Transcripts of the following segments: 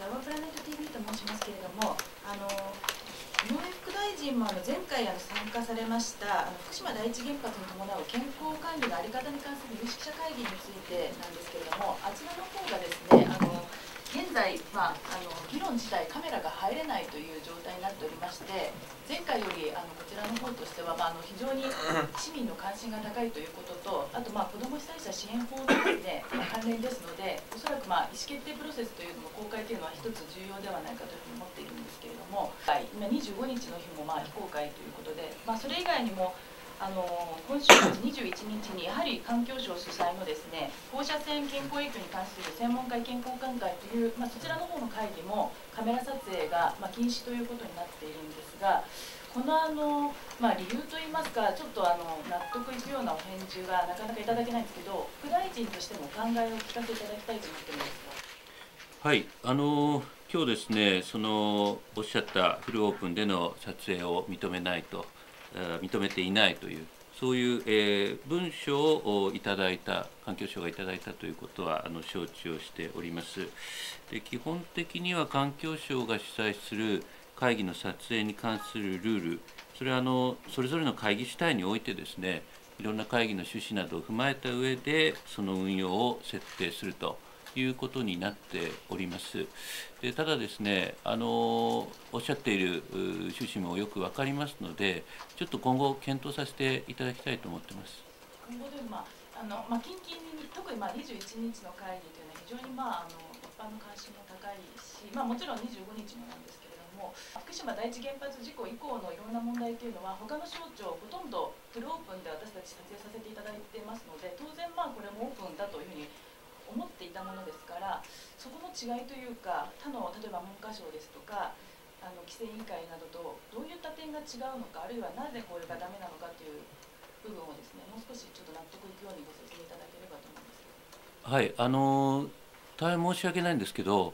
ワープラネット TV と申しますけれども、井上副大臣も前回参加されました福島第一原発に伴う健康管理の在り方に関する有識者会議についてなんですけれども、あちらの方がですね、現在、議論自体カメラが入れないという状態になっておりまして、前回よりこちらの方としては、非常に市民の関心が高いということと、あと子ども被災者支援法とですね、関連ですので、おそらく意思決定プロセスというのも公開というのは一つ重要ではないかというふうに思っているんですけれども、今25日の日も非公開ということで、それ以外にも今週末21日にやはり環境省主催のですね、放射線健康影響に関する専門家意見交換会という、そちらの方の会議もカメラ撮影が禁止ということになっているんですが、この理由といいますか、ちょっと納得いくようなお返事がなかなかいただけないんですけど、副大臣としてもお考えを聞かせていただきたいと思っているんですが。 はい、今日ですね、おっしゃったフルオープンでの撮影を認めていないという、そういう、文書をいただいた、環境省がいただいたということは承知をしております。で、基本的には環境省が主催する会議の撮影に関するルール、それはそれぞれの会議主体においてですね、いろんな会議の趣旨などを踏まえた上で、その運用を設定するということになっております。でただですね、おっしゃっている趣旨もよく分かりますので、ちょっと今後、検討させていただきたいと思っています。 今後でも、近々に、特に21日の会議というのは、非常に一般の関心も高いし、もちろん25日もなんですけれども、福島第一原発事故以降のいろんな問題というのは、他の省庁、ほとんどフルオープンで私たち撮影させていただいていますので、当然、これもオープンだというふうに思っていたものですから、そこの違いというか、他の例えば文科省ですとか、規制委員会などとどういった点が違うのか、あるいはなぜこれがダメなのかという部分をですね、もう少しちょっと納得いくようにご説明いただければと思うんですけど。 はい、大変申し訳ないんですけど、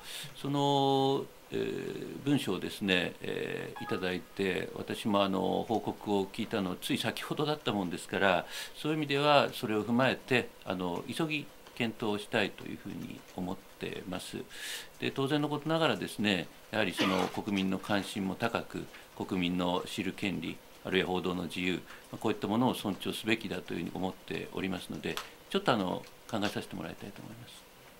文書をですね、いただいて、私も報告を聞いたのつい先ほどだったもんですから、そういう意味ではそれを踏まえて急ぎ検討したいというふうに思っています。で、当然のことながらですね、やはり国民の関心も高く、国民の知る権利、あるいは報道の自由、こういったものを尊重すべきだというふうに思っておりますので、ちょっと考えさせてもらいたいと思います。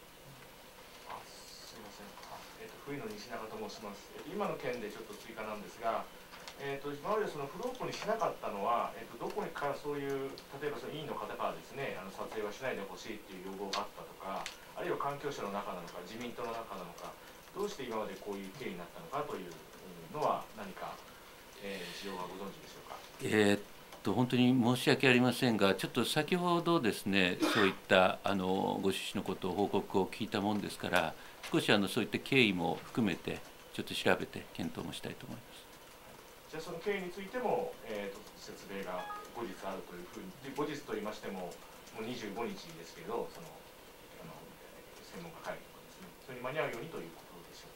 すみません。冬野西中と申します。今の件でちょっと追加なんですが、今までフルオープンにしなかったのは、どこにからそういう、例えば委員の方からですね、撮影はしないでほしいっていう要望があったとか、あるいは環境省の中なのか、自民党の中なのか、どうして今までこういう経緯になったのかというのは、何か、事情がご存知でしょうか。 本当に申し訳ありませんが、ちょっと先ほどですね、そういったご趣旨のことを報告を聞いたもんですから、少しそういった経緯も含めて、ちょっと調べて検討もしたいと思います。 じゃあその経緯についても、説明が後日あるというふうに、後日と言いましても、もう25日ですけど、専門家会議とかですね、それに間に合うようにということでし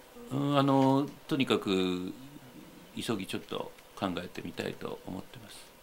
ょうか。 とにかく急ぎちょっと考えてみたいと思っています。